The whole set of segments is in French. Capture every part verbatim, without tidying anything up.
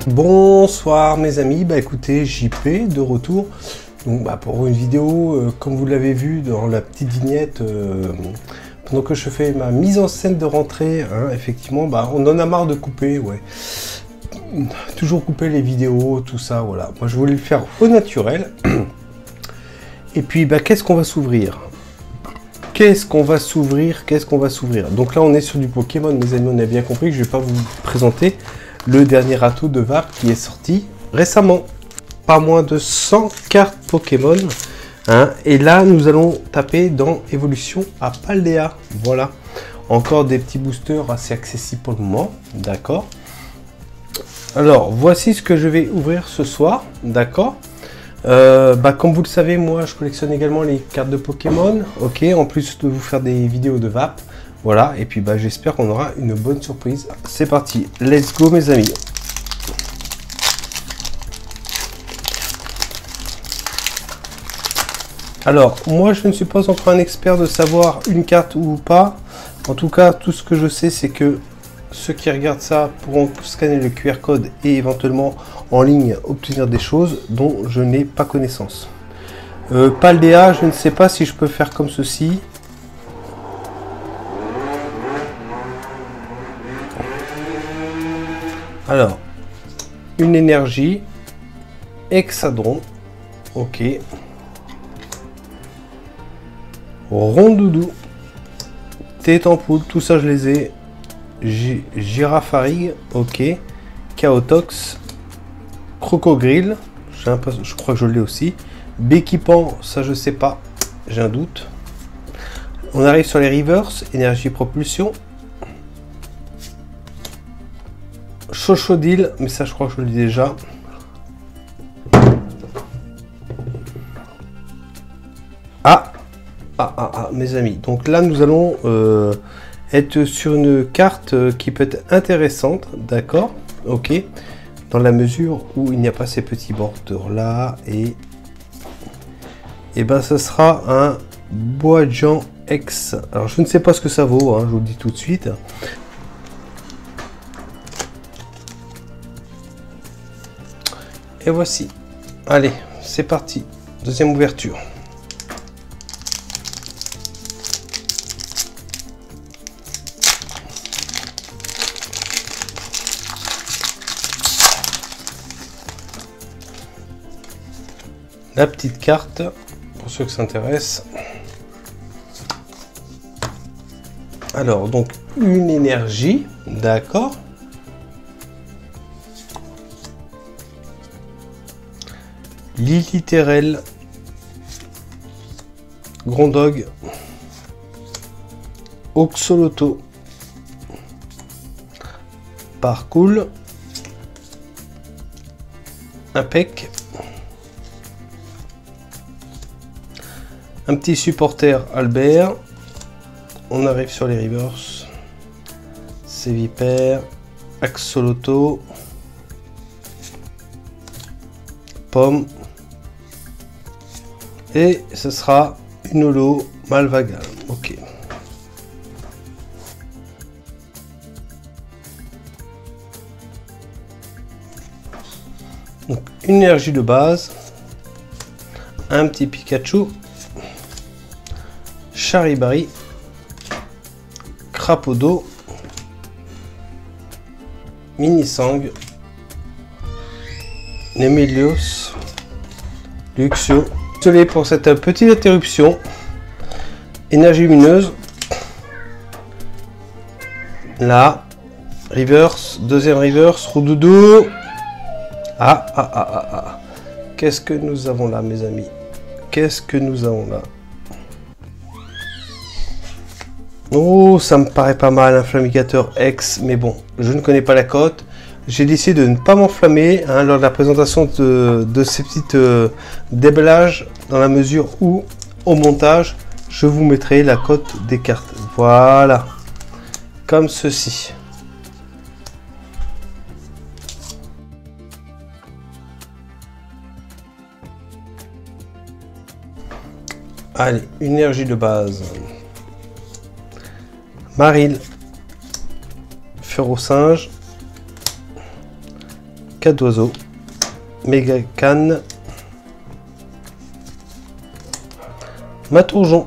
Bonsoir mes amis, bah écoutez, J P de retour donc, bah, pour une vidéo euh, comme vous l'avez vu dans la petite vignette euh, pendant que je fais ma mise en scène de rentrée, hein, effectivement bah, on en a marre de couper, ouais, toujours couper les vidéos, tout ça, voilà. Moi je voulais le faire au naturel. Et puis bah, qu'est-ce qu'on va s'ouvrir Qu'est-ce qu'on va s'ouvrir Qu'est-ce qu'on va s'ouvrir Donc là on est sur du Pokémon, mes amis, on a bien compris que je vais pas vous présenter le dernier atout de V A P qui est sorti récemment. Pas moins de cent cartes Pokémon. Hein, et là, nous allons taper dans évolution à Paldea. Voilà. Encore des petits boosters assez accessibles pour le moment. D'accord. Alors, voici ce que je vais ouvrir ce soir. D'accord. Euh, bah, comme vous le savez, moi, je collectionne également les cartes de Pokémon. Ok. En plus de vous faire des vidéos de V A P. Voilà, et puis bah, j'espère qu'on aura une bonne surprise. C'est parti, let's go mes amis. Alors, moi je ne suis pas encore un expert de savoir une carte ou pas. En tout cas, tout ce que je sais, c'est que ceux qui regardent ça pourront scanner le Q R code et éventuellement en ligne obtenir des choses dont je n'ai pas connaissance. Euh, Paldea, je ne sais pas si je peux faire comme ceci. Alors, une énergie, hexadron, ok, rondoudou, tête en poule, tout ça je les ai, G Girafarig, ok, Chaotox, Crocogrille, je crois que je l'ai aussi, Béquipan, ça je sais pas, j'ai un doute. On arrive sur les reverse, énergie propulsion. Chochodile, mais ça je crois que je le dis déjà. Ah, ah, ah, ah, mes amis. Donc là, nous allons euh, être sur une carte qui peut être intéressante, d'accord, ok, dans la mesure où il n'y a pas ces petits bordeurs là et et ben, ce sera un Boajan X. Alors je ne sais pas ce que ça vaut, hein, je vous le dis tout de suite. Et voici. Allez, c'est parti. Deuxième ouverture. La petite carte, pour ceux que ça intéresse. Alors, donc, une énergie, d'accord. Liliterel, Grondog, Oxoloto, Parcoul, Impec, un petit supporter Albert, on arrive sur les reverse, Sévipère, Axoloto, Pomme, et ce sera une holo Malvagal. Ok. Donc une énergie de base, un petit Pikachu, Charibari, Crapodo, Minisang, Nemelios, Luxio. Désolé pour cette petite interruption. Énergie lumineuse. Là. Reverse. Deuxième reverse. Roudoudou. Ah, ah, ah, ah, ah. Qu'est-ce que nous avons là, mes amis? Qu'est-ce que nous avons là? Oh, ça me paraît pas mal, un Flamigateur X. Mais bon, je ne connais pas la cote. J'ai décidé de ne pas m'enflammer hein, lors de la présentation de, de ces petites euh, déballages, dans la mesure où, au montage, je vous mettrai la cote des cartes. Voilà. Comme ceci. Allez, une énergie de base. Maril. Ferocinge. quatre d'oiseaux, méga canne, Matourjon,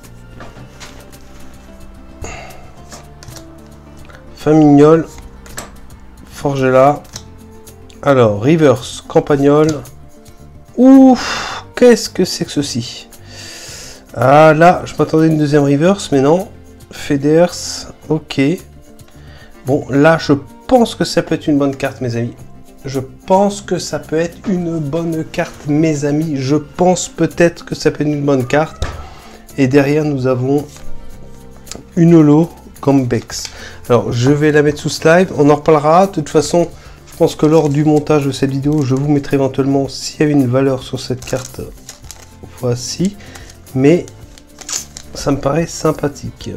Famignol, Forgella. Alors, Reverse, Campagnol. Ouf, qu'est-ce que c'est que ceci? Ah là, je m'attendais à une deuxième Reverse, mais non. Feders, ok. Bon, là, je pense que ça peut être une bonne carte, mes amis. Je pense que ça peut être une bonne carte, mes amis. Je pense peut-être que ça peut être une bonne carte. Et derrière, nous avons une holo comme Bex. Alors, je vais la mettre sous ce live. On en reparlera. De toute façon, je pense que lors du montage de cette vidéo, je vous mettrai éventuellement s'il y a une valeur sur cette carte. Voici. Mais ça me paraît sympathique.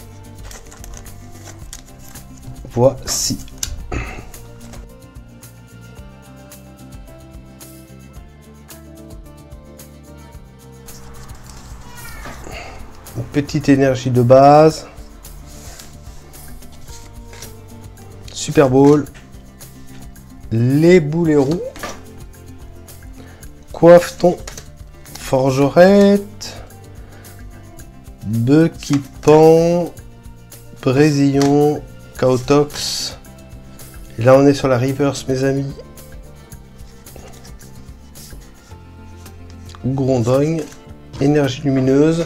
Voici. Une petite énergie de base. Super Bowl. Les boulets roux. Coiffe-ton. Forgerette. Bœuf qui pend. Brésillon. Chaotox. Et là on est sur la reverse, mes amis. Grondogne. Énergie lumineuse.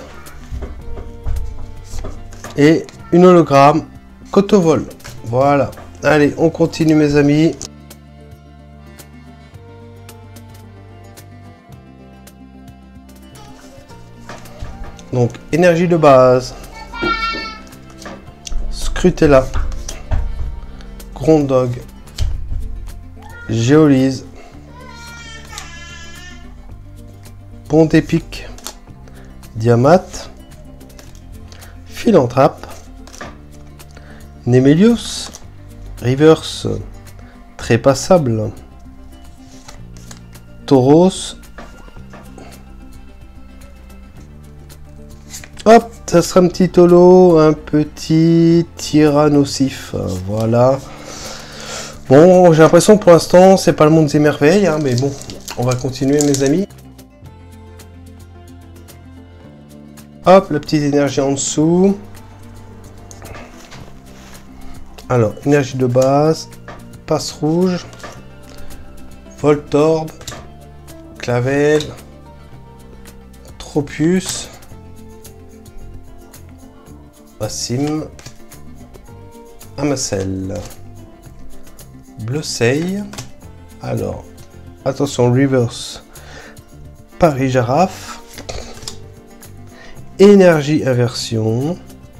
Et une hologramme Cotovol. Voilà. Allez, on continue, mes amis. Donc, énergie de base. Scrutella. Grondog. Géolyse. Pont épique. Diamat. Philanthrape, Némélios, Reverse, Trépassable, Tauros, hop, ça sera un petit holo, un petit Tyrannosif, voilà. Bon, j'ai l'impression que pour l'instant, c'est pas le monde des merveilles, hein, mais bon, on va continuer, mes amis. Hop, la petite énergie en dessous. Alors, énergie de base. Passe rouge. Voltorb. Clavel. Tropius. Bassim. Amacel. Bleuseille. Alors, attention, reverse. Paris Girafe. Énergie inversion.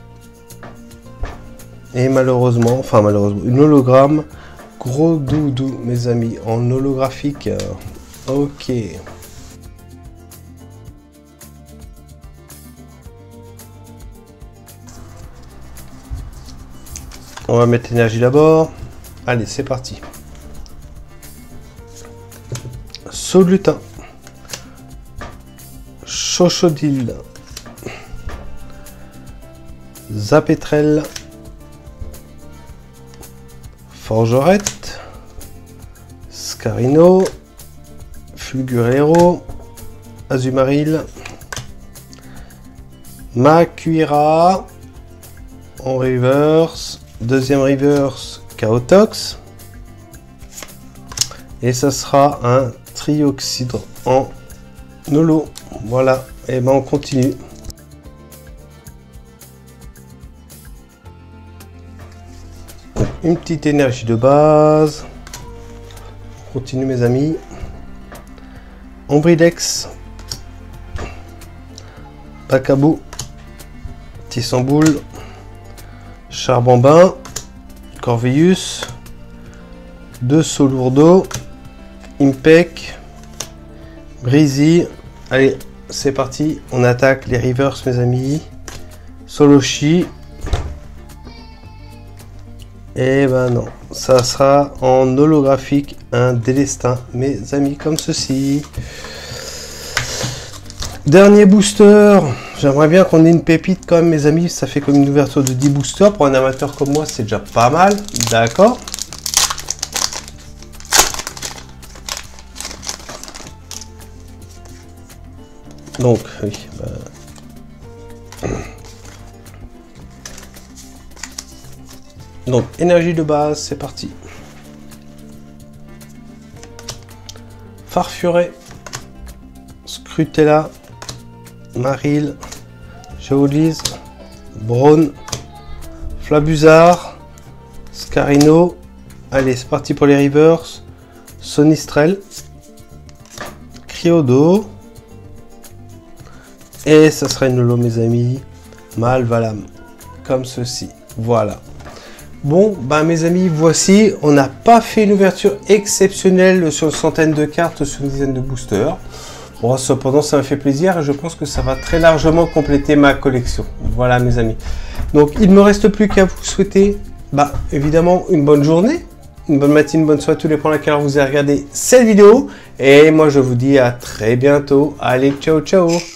Et malheureusement, enfin malheureusement, une hologramme. Gros doudou, mes amis, en holographique. Ok. On va mettre l'énergie d'abord. Allez, c'est parti. Solutin. Chochodil. Zapétrel, Forgerette, Scarino, Fulgurero, Azumaril, Macuira, en reverse, deuxième reverse, Chaotox, et ça sera un trioxydre en holo. Voilà, et ben on continue. Une petite énergie de base. On continue, mes amis. Ombridex. Bacabou. Tissamboul. Charbambin. Corvius. Deux Solourdo. Impec. Breezy. Allez, c'est parti. On attaque les reverse, mes amis. Soloshi. Et ben non, ça sera en holographique un Délestin, mes amis, comme ceci. Dernier booster. J'aimerais bien qu'on ait une pépite quand même, mes amis. Ça fait comme une ouverture de dix boosters. Pour un amateur comme moi, c'est déjà pas mal. D'accord. Donc, oui. Bah... Donc, énergie de base, c'est parti. Farfuret, Scrutella, Marill, Geodude, Braun, Flabuzard, Scarino. Allez, c'est parti pour les reverse. Sonistrel, Cryodo. Et ça sera une holo, mes amis. Malvalam, comme ceci. Voilà. Bon, bah mes amis, voici, on n'a pas fait une ouverture exceptionnelle sur une centaine de cartes, sur une dizaine de boosters. Bon, cependant, ça me fait plaisir et je pense que ça va très largement compléter ma collection. Voilà, mes amis. Donc, il ne me reste plus qu'à vous souhaiter, bah, évidemment, une bonne journée, une bonne matinée, une bonne soirée, tout dépend à laquelle vous avez regardé cette vidéo. Et moi, je vous dis à très bientôt. Allez, ciao, ciao!